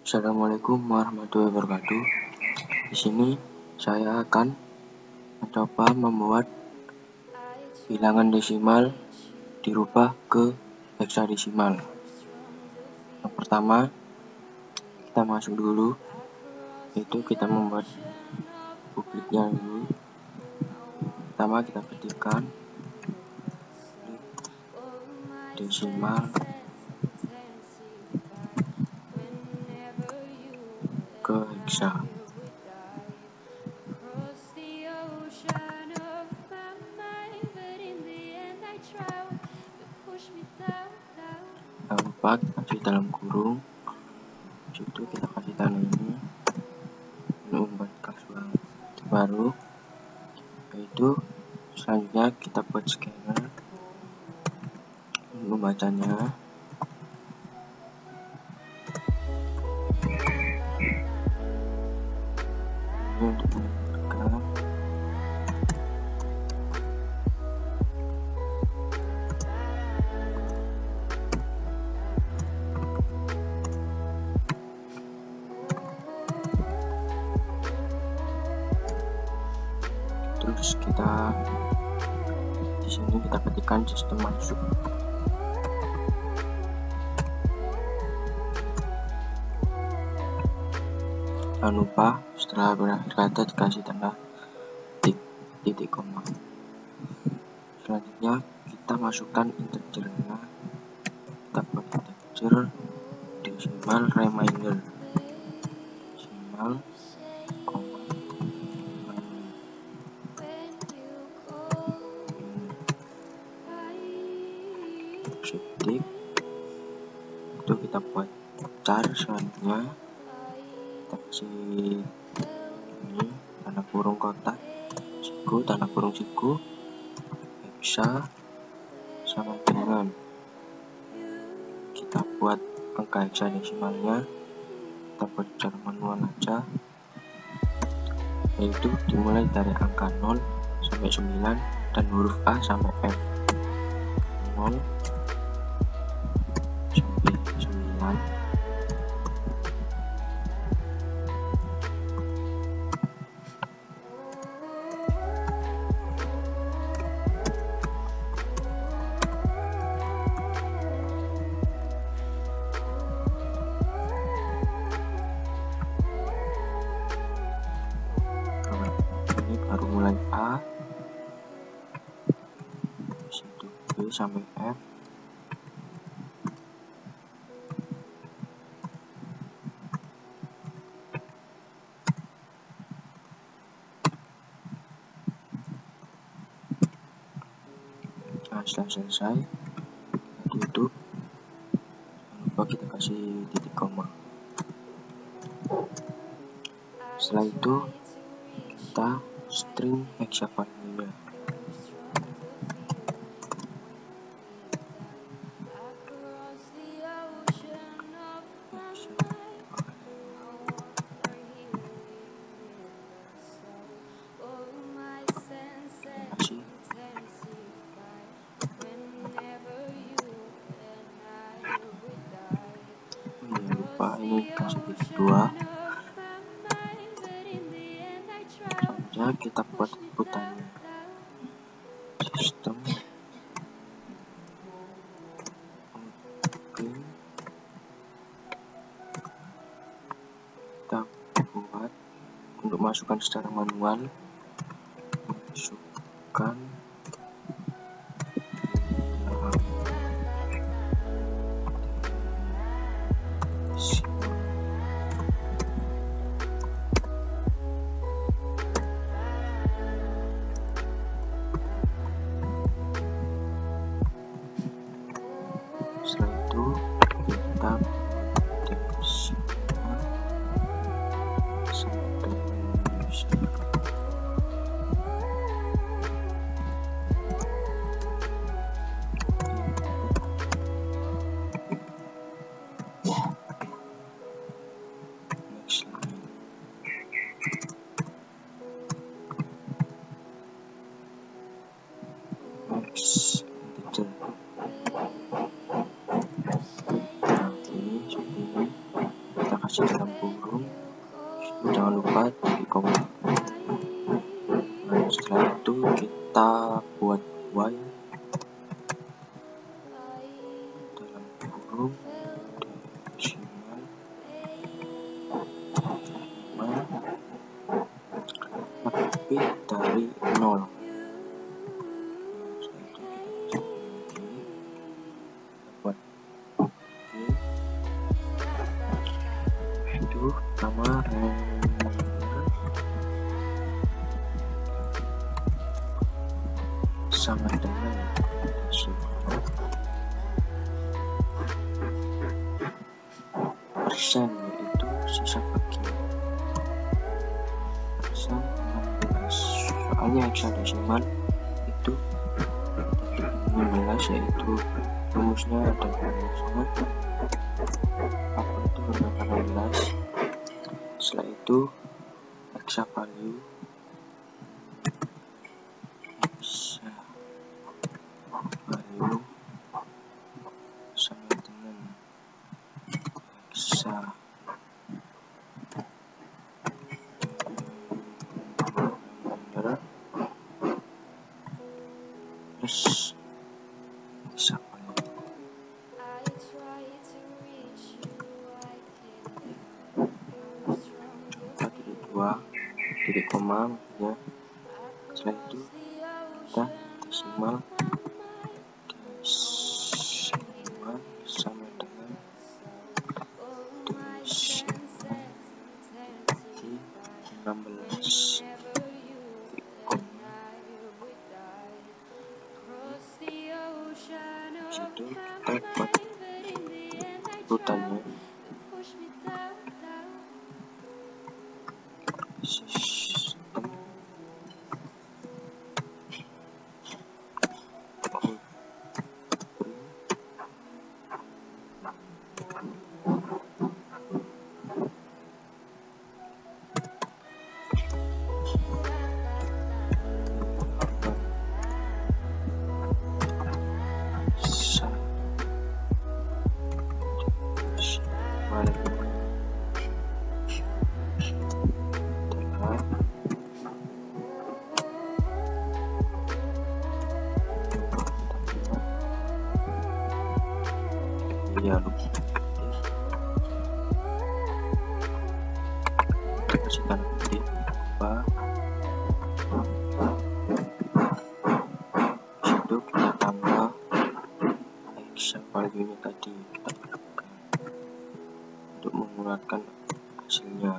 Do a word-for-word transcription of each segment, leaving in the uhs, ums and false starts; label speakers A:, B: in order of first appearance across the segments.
A: Assalamualaikum warahmatullahi wabarakatuh. Di sini saya akan mencoba membuat bilangan desimal dirubah ke heksadesimal. Yang pertama, kita masuk dulu, itu kita membuat publiknya dulu. Pertama kita ketikkan desimal ke heksa. Jangan lupa kasih dalam kurung, situ kita kasih tanda ini untuk membuat kelas baru, yaitu selanjutnya kita buat scanner untuk membacanya. Ini untuk menentukan terus kita di sini kita ketikkan sistem masuk. Jangan lupa setelah berakhir kata dikasih tanda titik, titik koma. Selanjutnya kita masukkan integernya. Kita buat integer desimal remainder, desimal koma titik, itu kita buat char. Selanjutnya kita kasih ini tanda kurung kotak, siku tanda kurung siku, heksa sama dengan kita buat angka heksadesimalnya. Kita buat secara manual aja, yaitu dimulai dari angka nol sampai sembilan dan huruf A sampai F. nol sampai sembilan, ini baru mulai A, situ B sampai F. Nah, setelah selesai tutup. Jangan lupa kita kasih titik koma. Setelah itu kita string hexavalue-nya. Jangan lupa ini kasih titik dua. Selanjutnya kita buat inputannya, sistem oke, kita buat untuk masukkan secara manual, masukkan setelah itu kita desimal sampai next line. Next integer. masih dalam kurung. Jangan lupa di komen. Nah, setelah itu kita buat buah dalam kurung desimal lebih dari nol. Buat itu nama sama dengan persen, yaitu sisa bagian persen enam belas. Soalnya hexadesimal itu enam belas, yaitu rumusnya ada rumusnya apa itu berdasarkan enam belas. Setelah itu hexa value hexa value sama dengan hexa plus hexa value. Dua titik koma ya. Setelah itu kita desimal desimal sama dengan desimal di enam belas. Situ kita buat urutannya. Sistem ya lupa kasih tanda kutip apa situ kita tambah hexa value nya tadi, kita butuhkan untuk mengeluarkan hasilnya.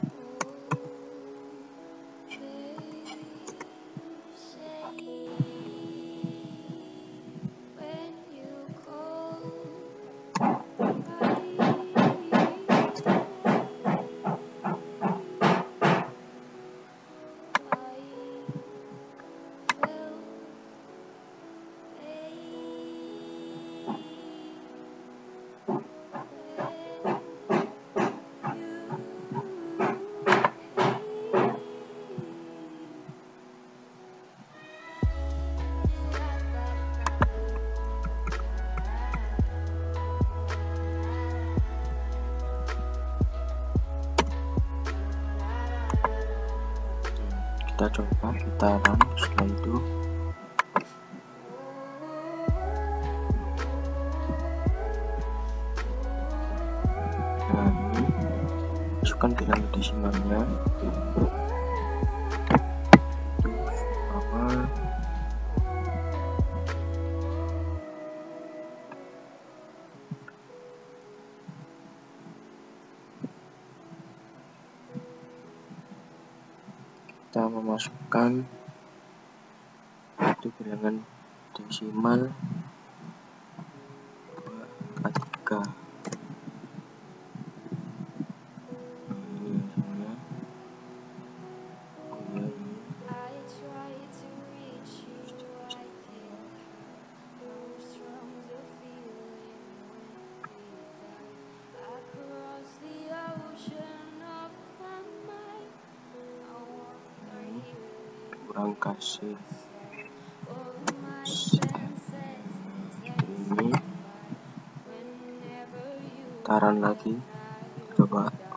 A: Kita coba kita run. Setelah itu nah ini masukkan bilangan desimalnya itu sama kita memasukkan itu bilangan desimal dua A tiga. Nah, ini hasilnya. Oh ya, ini. Kurang kasih ini taran lagi, coba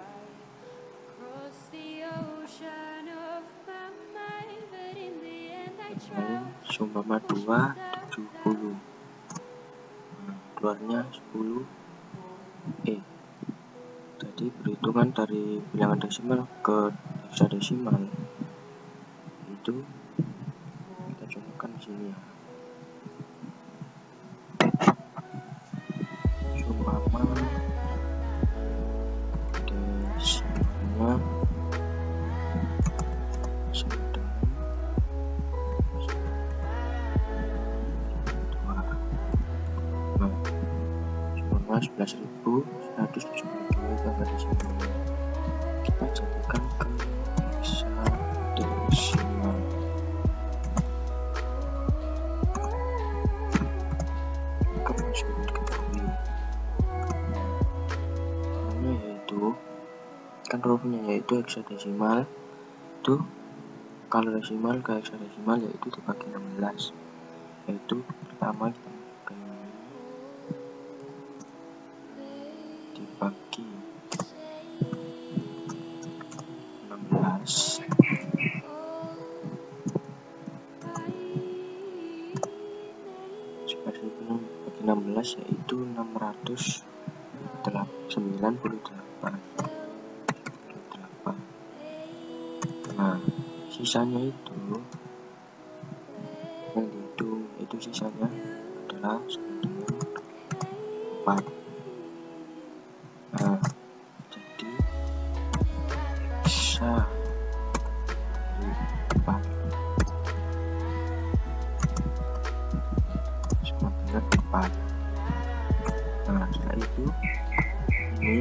A: seumpama dua, tujuh puluh. Nah, keluarnya sepuluh E. Jadi perhitungan dari bilangan desimal ke heksadesimal itu kita contohkan di sini ya. Seumpama desimalnya sebelas ribu seratus tujuh puluh dua tambah desimal, kita jadikan ke heksadesimal. Kemudian diketahui caranya yaitu kan hurufnya yaitu heksadesimal itu kalau desimal ke heksadesimal yaitu dibagi enam belas, yaitu pertama kita masukkan dibagi enam belas bagi enam belas yaitu enam ratus sembilan puluh delapan. Nah, sisanya itu yang dihitung itu sisanya adalah sama dengan empat. Nah, jadi heksa dari empat sama dengan empat. Nah, setelah itu ini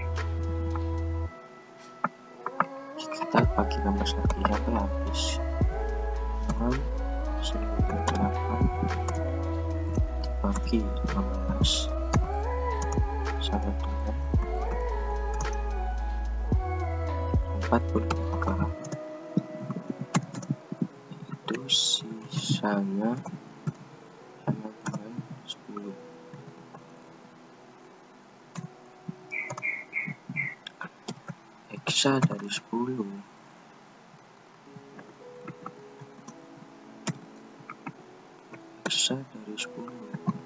A: kita bagi enam belas lagi sampai habis. enam sembilan delapan dibagi enam belas sama dengan empat puluh tiga, itu sisanya sama dengan sepuluh. Heksa dari sepuluh heksa dari sepuluh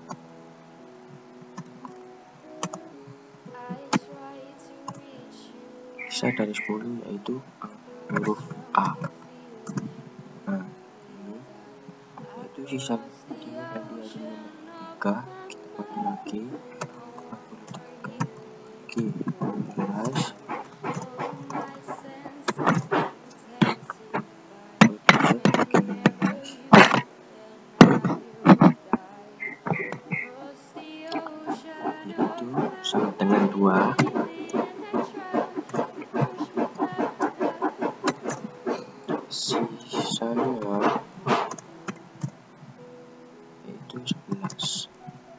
A: heksa dari sepuluh yaitu huruf A. Nah, ini yaitu sisa tadi ada nomor tiga, kita bagi lagi empat puluh tiga bagi enam belas itu sama dengan dua. Sisanya itu sebelas.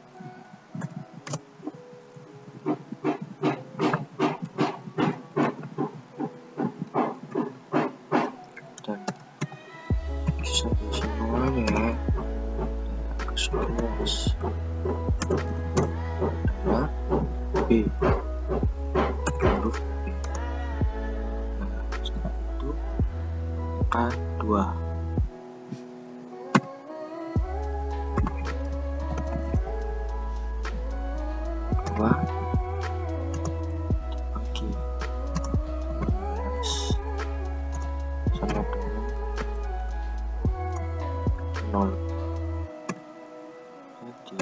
A: Dan heksadesimalnya ke sebelas adalah B, huruf B. Nah, setelah itu K dua. dua dibagi enam belas sama dengan nol. Jadi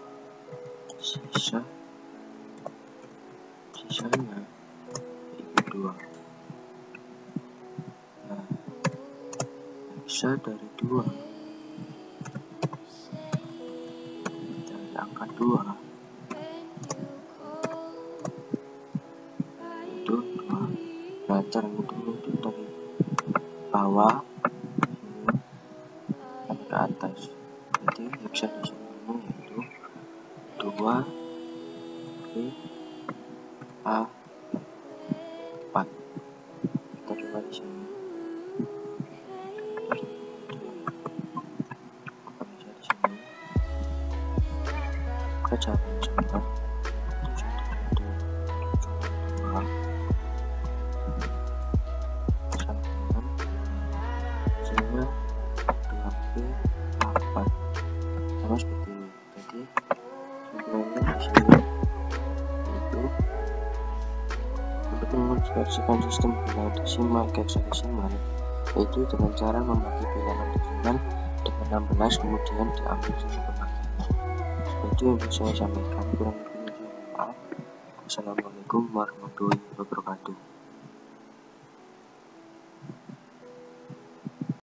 A: sisa sisanya itu dua. Nah, heksa dari dua dari angka dua itu dua. Nah, caranya dulu itu dari bawah ini sampai ke atas. Jadi heksadesimalnya yaitu dua B A empat. Kita coba di sini. Apa bisa di sini? Kita cari contoh tujuh tujuh dua sama dengan hasilnya dua B A mengkonversikan sistem bilangan desimal ke hexadesimal yaitu dengan cara membagi bilangan desimal dengan enam belas kemudian diambil sisi pembagiannya. Itu yang bisa saya sampaikan, kurang lebihnya maaf. Assalamualaikum warahmatullahi wabarakatuh.